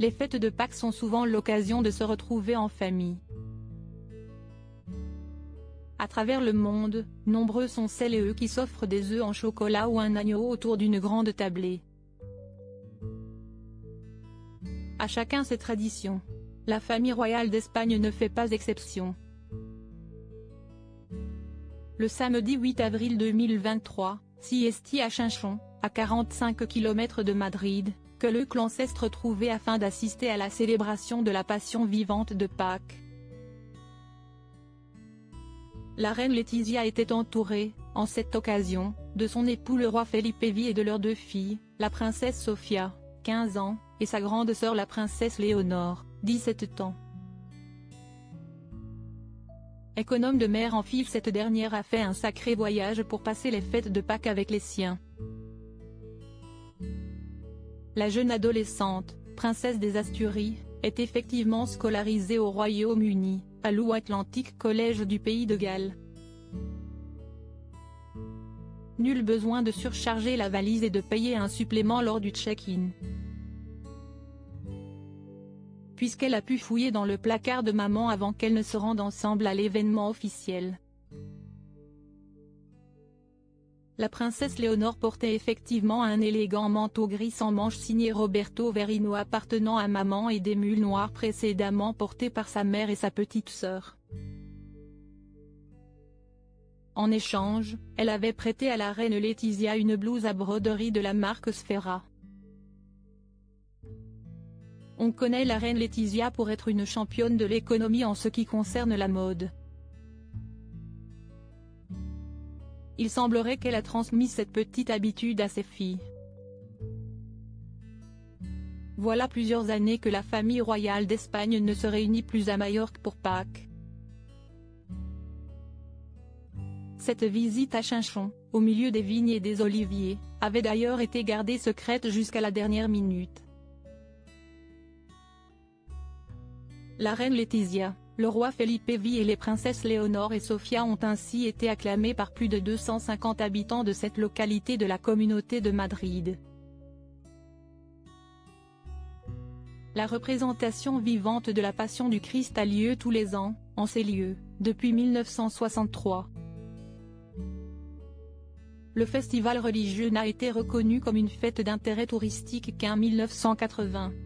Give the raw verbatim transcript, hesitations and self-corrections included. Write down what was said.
les fêtes de Pâques sont souvent l'occasion de se retrouver en famille. À travers le monde, nombreux sont celles et eux qui s'offrent des œufs en chocolat ou un agneau autour d'une grande tablée. À chacun ses traditions. La famille royale d'Espagne ne fait pas exception. Le samedi huit avril deux mille vingt-trois, siesti à Chinchón, à quarante-cinq kilomètres de Madrid, que le clan s'est retrouvé afin d'assister à la célébration de la Passion vivante de Pâques. La reine Laetitia était entourée, en cette occasion, de son époux le roi Felipe V et de leurs deux filles, la princesse Sofia, quinze ans, et sa grande sœur la princesse Léonore, dix-sept ans. Économe de mère en fille, cette dernière a fait un sacré voyage pour passer les fêtes de Pâques avec les siens. La jeune adolescente, princesse des Asturies, est effectivement scolarisée au Royaume-Uni, à l'Atlantic College du pays de Galles. Nul besoin de surcharger la valise et de payer un supplément lors du check-in, puisqu'elle a pu fouiller dans le placard de maman avant qu'elle ne se rende ensemble à l'événement officiel. La princesse Léonore portait effectivement un élégant manteau gris sans manches signé Roberto Verino appartenant à maman et des mules noires précédemment portés par sa mère et sa petite sœur. En échange, elle avait prêté à la reine Laetitia une blouse à broderie de la marque Sfera. On connaît la reine Laetitia pour être une championne de l'économie en ce qui concerne la mode. Il semblerait qu'elle a transmis cette petite habitude à ses filles. Voilà plusieurs années que la famille royale d'Espagne ne se réunit plus à Majorque pour Pâques. Cette visite à Chinchón, au milieu des vignes et des oliviers, avait d'ailleurs été gardée secrète jusqu'à la dernière minute. La reine Laetitia, le roi Felipe V et les princesses Léonore et Sofia ont ainsi été acclamés par plus de deux cent cinquante habitants de cette localité de la communauté de Madrid. La représentation vivante de la Passion du Christ a lieu tous les ans, en ces lieux, depuis mille neuf cent soixante-trois. Le festival religieux n'a été reconnu comme une fête d'intérêt touristique qu'en mille neuf cent quatre-vingts.